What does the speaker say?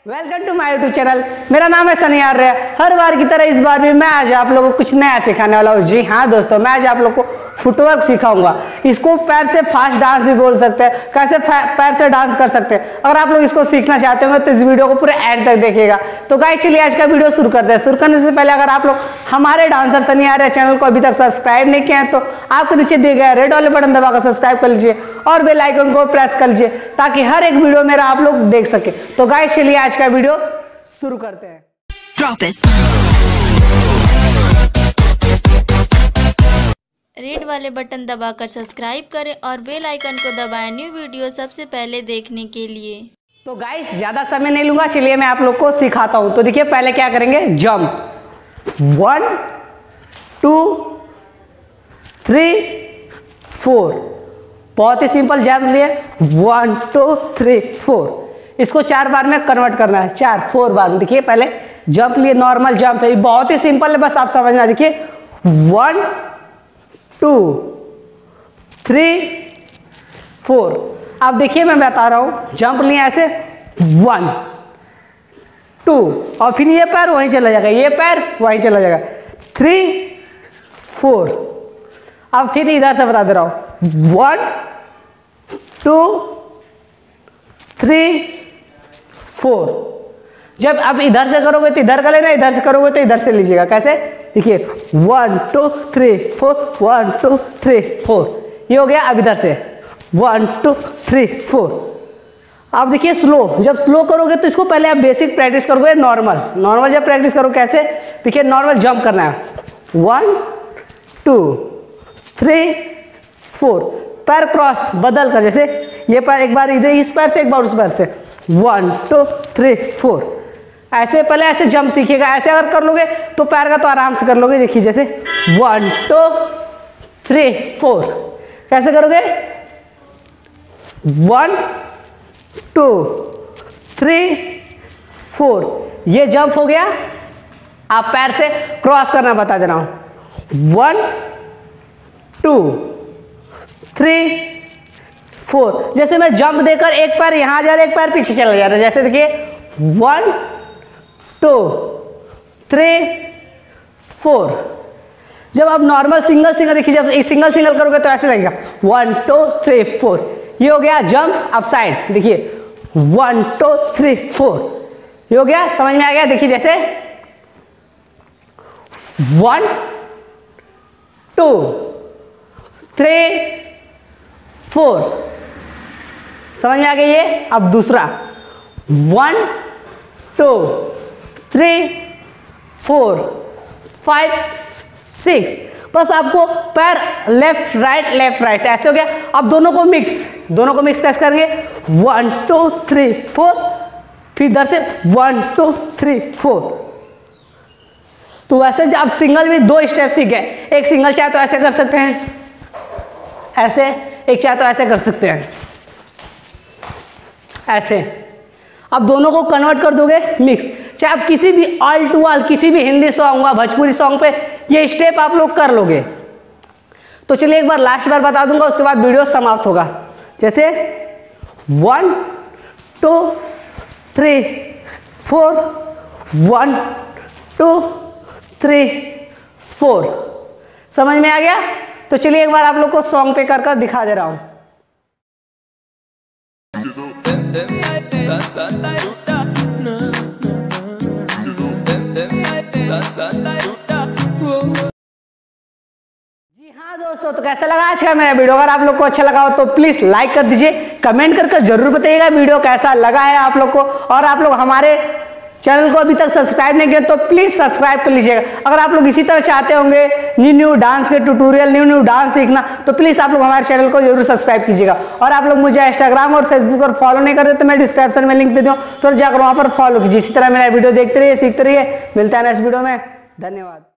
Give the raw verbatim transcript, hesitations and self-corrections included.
Welcome to my YouTube channel. मेरा नाम है सनी आर्य। हर बार की तरह इस बार भी मैं आज आप लोगों को कुछ नया सिखाने वाला हूँ। जी हाँ दोस्तों, मैं आज आप लोगों को फुटवर्क सिखाऊंगा। इसको पैर से फास्ट डांस भी बोल सकते हैं, कैसे पैर से डांस कर सकते हैं। अगर आप लोग इसको सीखना चाहते होंगे तो इस वीडियो को पूरे एंड तक देखिएगा। तो गाइस चलिए आज का वीडियो शुरू करते हैं। शुरू करने से पहले अगर आप लोग हमारे डांसर सनी आर्य चैनल को अभी तक सब्सक्राइब नहीं किया है तो आपको नीचे दिए गए रेड वाले बटन दबाकर सब्सक्राइब कर लीजिए और बेल आइकन को प्रेस कर लीजिए ताकि हर एक वीडियो मेरा आप लोग देख सके। तो गाइस चलिए आज का वीडियो शुरू करते हैं। Drop it. रेड वाले बटन दबाकर सब्सक्राइब करें और बेल आइकन को दबाएं न्यू वीडियो सबसे पहले देखने के लिए। तो गाइस ज्यादा समय नहीं लूंगा, चलिए मैं आप लोग को सिखाता हूं। तो देखिए पहले क्या करेंगे, jump one two three four, बहुत ही सिंपल जंप लिए वन टू थ्री फोर। इसको चार बार में कन्वर्ट करना है, चार फोर बार में। देखिए पहले जंप लिए, नॉर्मल जंप है, बहुत ही सिंपल है, बस आप समझना। देखिए वन टू थ्री फोर। अब देखिए मैं बता रहा हूं, जंप लिए ऐसे वन टू और फिर ये पैर वहीं चला जाएगा, ये पैर वहीं चला जाएगा, थ्री फोर। अब फिर इधर से बता दे रहा हूं, वन टू थ्री फोर। जब अब इधर से करोगे तो इधर का लेना, इधर से करोगे तो इधर से लीजिएगा। कैसे, देखिए one two three four, one two three four, ये हो गया। अब इधर से वन टू थ्री फोर। अब देखिए स्लो, जब स्लो करोगे तो इसको पहले आप बेसिक प्रैक्टिस करोगे, नॉर्मल नॉर्मल जब प्रैक्टिस करो कैसे, देखिए नॉर्मल जंप करना है, वन टू थ्री फोर, पैर क्रॉस बदल कर, जैसे ये पैर एक बार इधर इस पैर से, एक बार उस पैर से, वन टू थ्री फोर। ऐसे पहले ऐसे जंप सीखिएगा। ऐसे अगर कर लोगे तो पैर का तो आराम से कर लोगे। देखिए जैसे वन टू थ्री फोर, कैसे करोगे, वन टू थ्री फोर, ये जंप हो गया। आप पैर से क्रॉस करना बता दे रहा हूं, वन टू थ्री फोर। जैसे मैं जंप देकर एक पैर यहां जा रहा है, एक पैर पीछे चला जा रहा है। जैसे देखिए वन टू थ्री फोर। जब आप नॉर्मल सिंगल सिंगल देखिए, जब एक सिंगल सिंगल करोगे तो ऐसे लगेगा, वन टू थ्री फोर। ये हो गया जंप अप साइड। देखिए वन टू थ्री फोर, ये हो गया। समझ में आ गया। देखिए जैसे वन टू थ्री फोर, समझ में आ गई ये। अब दूसरा one two three four five six, बस आपको पैर लेफ्ट राइट लेफ्ट राइट ऐसे हो गया। अब दोनों को मिक्स, दोनों को मिक्स कैसे करेंगे, वन टू थ्री फोर, फिर इधर से वन टू थ्री फोर। तो वैसे जब सिंगल भी दो स्टेप सीख गए, एक सिंगल चाहे तो ऐसे कर सकते हैं, ऐसे, एक चाहे तो ऐसे कर सकते हैं, ऐसे। अब दोनों को कन्वर्ट कर दोगे मिक्स। चाहे आप किसी भी ऑल टू ऑल, किसी भी हिंदी सॉन्ग हुआ, भोजपुरी सॉन्ग पे ये स्टेप आप लोग कर लोगे। तो चलिए एक बार लास्ट बार बता दूंगा, उसके बाद वीडियो समाप्त होगा। जैसे one two three four, one two three four. समझ में आ गया। तो चलिए एक बार आप लोग को सॉन्ग पे कर कर दिखा दे रहा हूं। जी हाँ दोस्तों, तो कैसा लगा आज का मेरा वीडियो। अगर आप लोग को अच्छा लगा हो तो प्लीज लाइक कर दीजिए, कमेंट करके जरूर बताइएगा वीडियो कैसा लगा है आप लोग को। और आप लोग हमारे चैनल को अभी तक सब्सक्राइब नहीं किया तो प्लीज सब्सक्राइब कर लीजिएगा। अगर आप लोग इसी तरह चाहते होंगे न्यू न्यू डांस के ट्यूटोरियल, न्यू न्यू डांस सीखना, तो प्लीज आप लोग हमारे चैनल को जरूर सब्सक्राइब कीजिएगा। और आप लोग मुझे इंस्टाग्राम और फेसबुक पर फॉलो नहीं करते तो मैं डिस्क्रिप्शन में लिंक दे दूँ, तो जाकर वहां पर फॉलो कीजिए। इसी तरह मेरा वीडियो देखते रहिए, सीखते रहिए। मिलता है नेक्स्ट वीडियो में। धन्यवाद।